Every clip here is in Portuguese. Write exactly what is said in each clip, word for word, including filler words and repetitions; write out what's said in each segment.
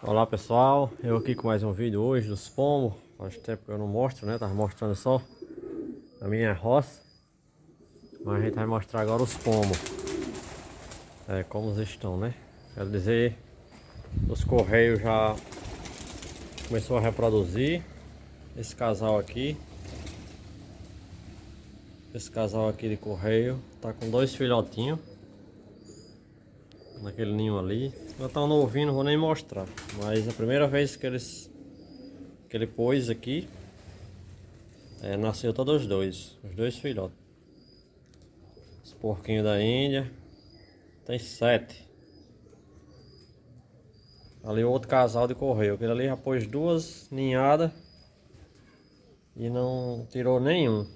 Olá pessoal, eu aqui com mais um vídeo hoje dos pombos. Faz tempo que eu não mostro, né? Tava mostrando só a minha roça, mas a gente vai mostrar agora os pombos, é, como eles estão, né? Quer dizer, os correios já começou a reproduzir. Esse casal aqui, esse casal aqui de correio tá com dois filhotinhos naquele ninho ali. Já estão novinhos, não vou nem mostrar, mas a primeira vez que eles que ele pôs aqui, é, nasceu todos os dois, os dois filhotes. Os porquinhos da Índia tem sete. Ali o outro casal de correio, aquele ali já pôs duas ninhadas e não tirou nenhum.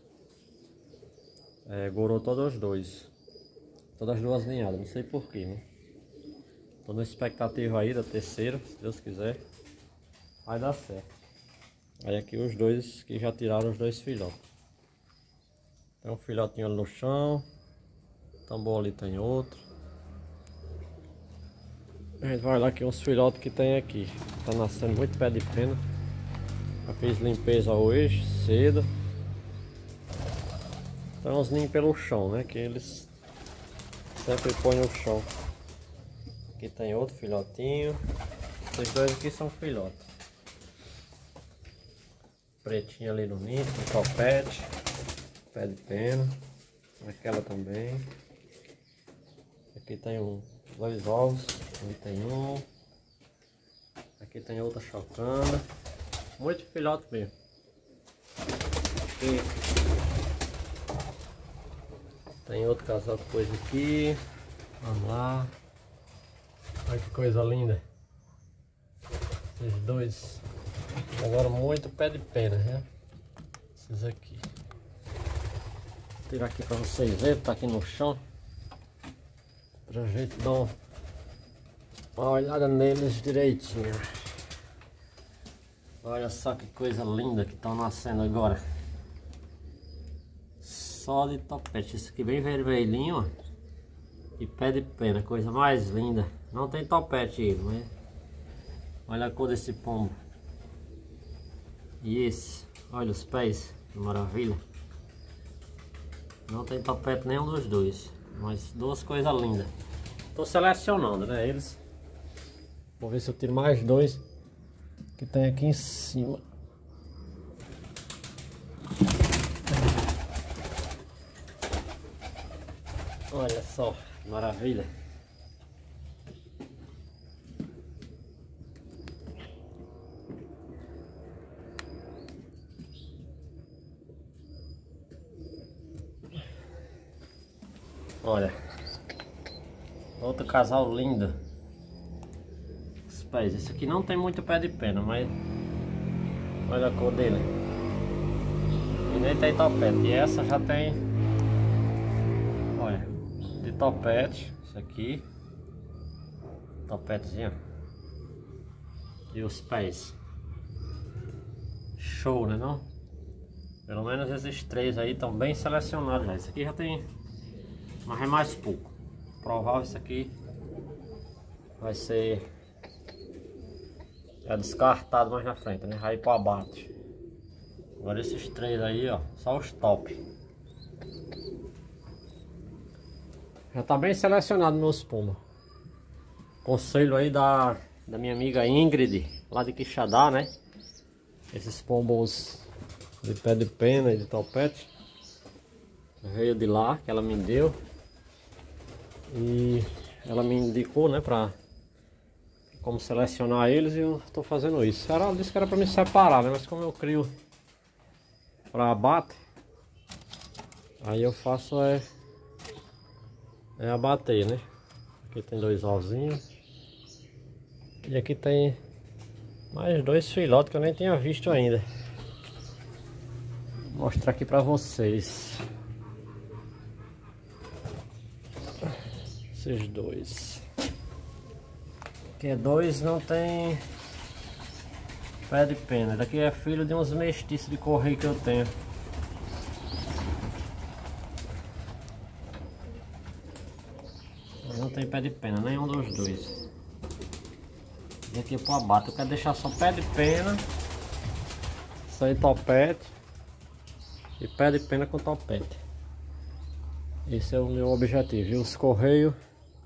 É, gorou todos os dois, todas as duas ninhadas, não sei porquê, né? Tô na expectativa aí da terceira, se Deus quiser, vai dar certo. Aí aqui os dois que já tiraram os dois filhotes. Tem um filhotinho ali no chão, tambor ali tem outro. A gente vai olhar aqui uns filhotes que tem aqui. Tá nascendo muito pé de pena. Já fiz limpeza hoje, cedo. Tem uns ninhos pelo chão, né? Que eles sempre põem no chão. Aqui tem outro filhotinho. Esses dois aqui são filhotes. Pretinho ali no ninho, um topete, pé de pena. Aquela também. Aqui tem um, dois ovos. Ali tem um. Aqui tem outra chocanda. Muito filhote mesmo. Aqui tem outro casal de coisa aqui. Vamos lá. Olha que coisa linda. Esses dois. Agora muito pé de pena, né? Esses aqui. Vou tirar aqui para vocês verem, tá aqui no chão. Pra gente dar uma olhada neles direitinho. Olha só que coisa linda que estão nascendo agora. Só de topete. Esse aqui bem vermelhinho, ó. E pé de pena, coisa mais linda. Não tem topete, mas olha a cor desse pombo. E esse, olha os pés, que maravilha. Não tem topete nenhum dos dois, mas duas coisas lindas. Tô selecionando, né, eles. Vou ver se eu tiro mais dois que tem aqui em cima. Olha só, maravilha. Olha, outro casal lindo. Os pés, esse aqui não tem muito pé de pena, mas olha a cor dele. E nem tem topete. E essa já tem, olha, de topete, isso aqui, topetezinho. E os pés, show, né não? Pelo menos esses três aí estão bem selecionados já. Esse aqui já tem, mas é mais pouco. Provável isso aqui vai ser é descartado mais na frente, né? Vai ir para abate. Agora esses três aí, ó, só os top. Já tá bem selecionado meus pombos. Conselho aí da, da minha amiga Ingrid, lá de Quixadá, né? Esses pombos de pé de pena e de topete veio de lá, que ela me deu. E ela me indicou, né, pra como selecionar eles, e eu tô fazendo isso. Ela disse que era pra me separar, né, mas como eu crio pra abate, aí eu faço é, é abater, né. Aqui tem dois ovinhos e aqui tem mais dois filhotes que eu nem tinha visto ainda. Vou mostrar aqui pra vocês. Esses dois. Aqui dois não tem pé de pena. Daqui é filho de uns mestiços de correio que eu tenho. Não tem pé de pena, nenhum dos dois. E aqui pro abate. Eu quero deixar só pé de pena, sem topete. E pé de pena com topete. Esse é o meu objetivo. E os correios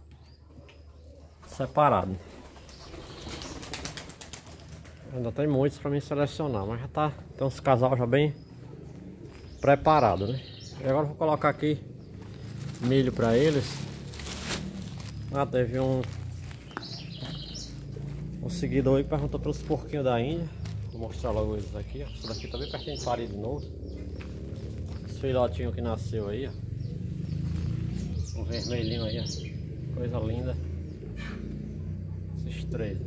separados. Ainda tem muitos para mim selecionar, mas já tá, tem uns casal já bem preparado, né? E agora eu vou colocar aqui milho para eles. Ah, teve um um seguidor aí que perguntou pelos porquinhos da Índia. Vou mostrar logo eles aqui, ó. Isso daqui tá bem pertinho de parir de novo. Esse filhotinho que nasceu aí, ó. Um vermelhinho aí, ó. Coisa linda. Esses três.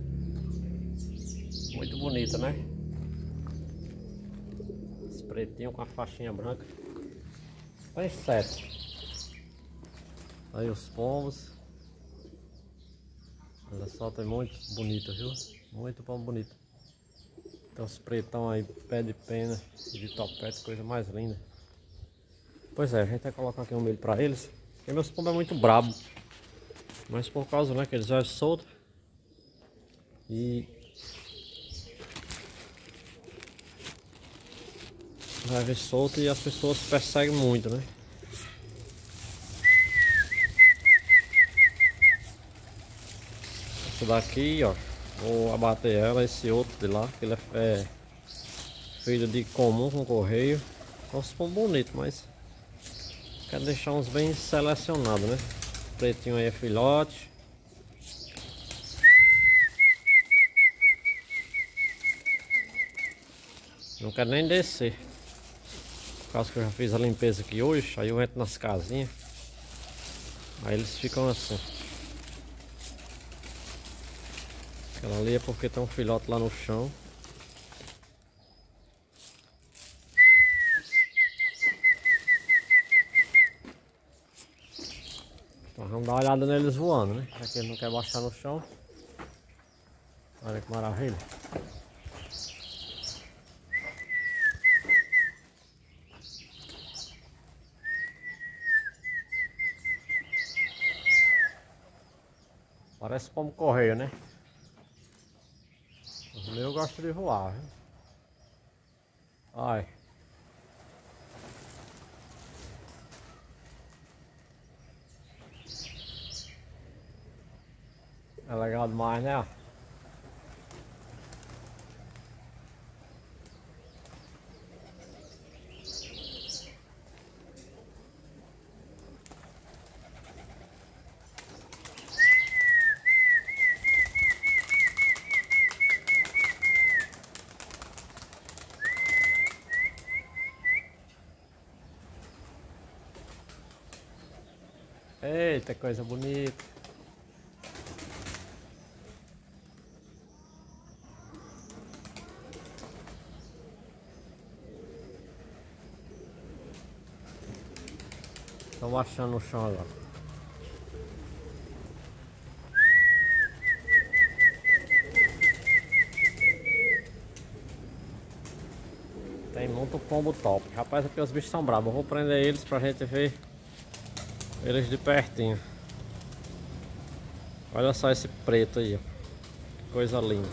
Muito bonita, né? Esse pretinho com a faixinha branca. Tem sete. Aí os pombos. Olha só, tem muito bonito, viu? Muito pombo bonito. Tem os pretão aí, pé de pena e de topete, coisa mais linda. Pois é, a gente vai colocar aqui um milho pra eles. Porque meus pombos é muito brabo. Mas por causa, né, que eles vivem soltos. E vivem solto e as pessoas perseguem muito, né? Essa daqui, ó, vou abater ela, esse outro de lá, que ele é, é filho de comum com correio. São uns pombos bonitos, mas quero deixar uns bem selecionados, né? Pretinho aí é filhote. Não quero nem descer. Por causa que eu já fiz a limpeza aqui hoje, aí eu entro nas casinhas. Aí eles ficam assim. Aquela ali é porque tem um filhote lá no chão. Então vamos dar uma olhada neles voando, né? Já que ele não quer baixar no chão. Olha que maravilha. Parece pombo correio, né? O meu gosta de voar, viu? Ai. É legal demais, né? Eita, coisa bonita. Estão baixando no chão agora. Tem muito pombo top. Rapaz, aqui os bichos são bravos. Eu vou prender eles pra gente ver eles de pertinho. Olha só esse preto aí, ó. Que coisa linda.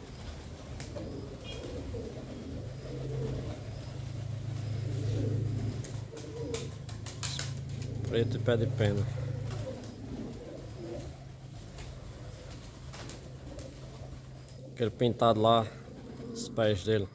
Preto e pé de pena. Aquele pintado lá, os pés dele.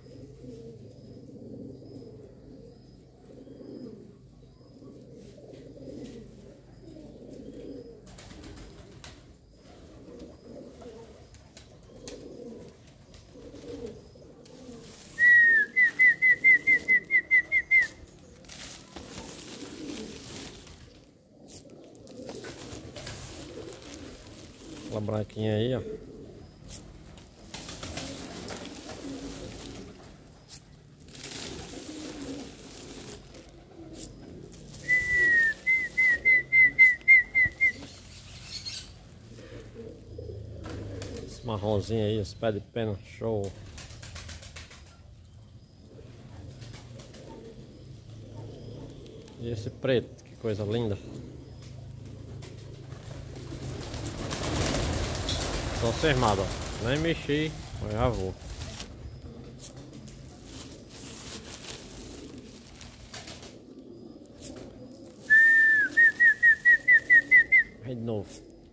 Aquela branquinha aí, ó. Esse marronzinho aí, os pés de pena, show. E esse preto, que coisa linda. Só firmado, ó. Nem mexi, mas já vou. Vai de novo.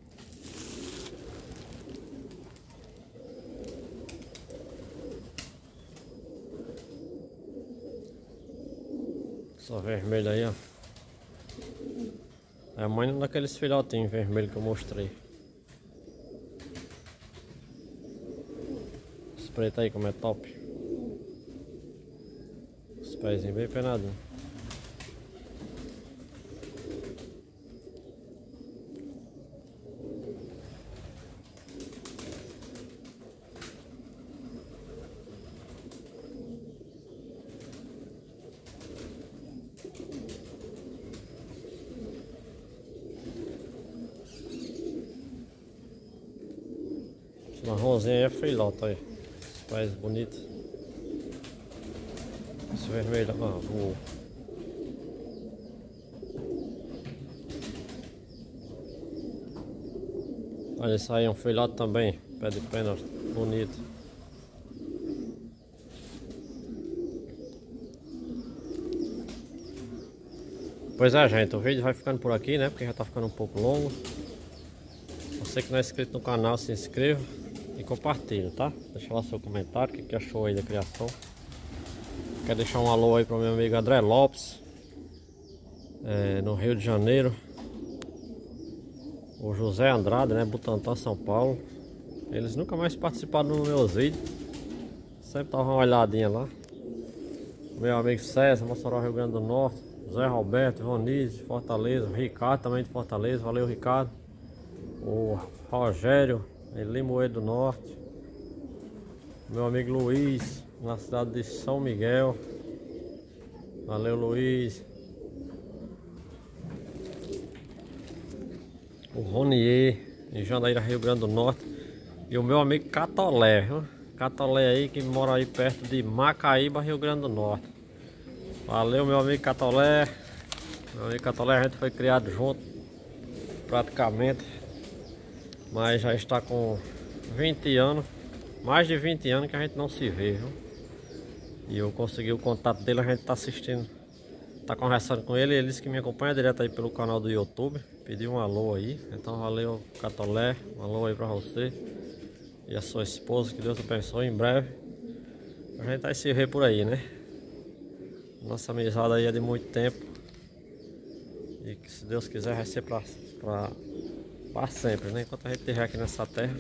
Só vermelho aí, ó. É a mãe daqueles filhotinhos vermelhos que eu mostrei. Os pretos aí como é top. Os pezinhos bem penadinhos. Esse marronzinho aí é filhote, olha. Esse pés bonito. Esse vermelho, ah, voou. Olha, esse aí é um filhote também, pé de pena, bonito. Pois é, gente, o vídeo vai ficando por aqui, né, porque já tá ficando um pouco longo. Você que não é inscrito no canal, se inscreva e compartilha, tá? Deixa lá seu comentário, o que, que achou aí da criação. Quero deixar um alô aí para o meu amigo André Lopes, é, no Rio de Janeiro. O José Andrade, né, Butantã, São Paulo. Eles nunca mais participaram dos meus vídeos. Sempre tava uma olhadinha lá. Meu amigo César, Mossoró, Rio Grande do Norte. Zé Roberto, Ivonise, Fortaleza. O Ricardo também de Fortaleza. Valeu, Ricardo. O Rogério, em Limoeiro do Norte. Meu amigo Luiz, na cidade de São Miguel. Valeu, Luiz. O Ronier, em Jandaíra, Rio Grande do Norte. E o meu amigo Catolé, viu? Catolé aí, que mora aí perto de Macaíba, Rio Grande do Norte. Valeu, meu amigo Catolé. Meu amigo Catolé, a gente foi criado junto, praticamente. Mas já está com vinte anos, mais de vinte anos que a gente não se vê, viu? E eu consegui o contato dele, a gente tá assistindo, tá conversando com ele. Ele disse que me acompanha direto aí pelo canal do YouTube. Pediu um alô aí, então valeu, Catolé, um alô aí pra você e a sua esposa, que Deus abençoe. Em breve a gente vai se ver por aí, né? Nossa amizade aí é de muito tempo e que, se Deus quiser, vai ser pra, pra, pra sempre, né? Enquanto a gente estiver aqui nessa terra.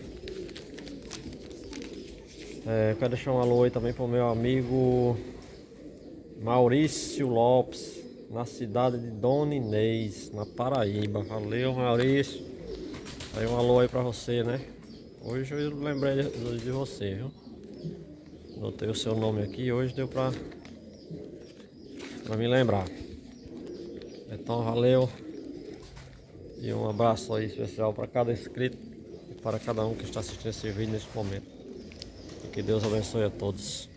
É, eu quero deixar um alô aí também pro meu amigo Maurício Lopes, na cidade de Dona Inês, na Paraíba. Valeu, Maurício. Aí um alô aí pra você, né? Hoje eu lembrei de, de você, viu? Notei o seu nome aqui, hoje deu pra, pra me lembrar. Então valeu. E um abraço aí especial para cada inscrito e para cada um que está assistindo esse vídeo nesse momento. E que Deus abençoe a todos.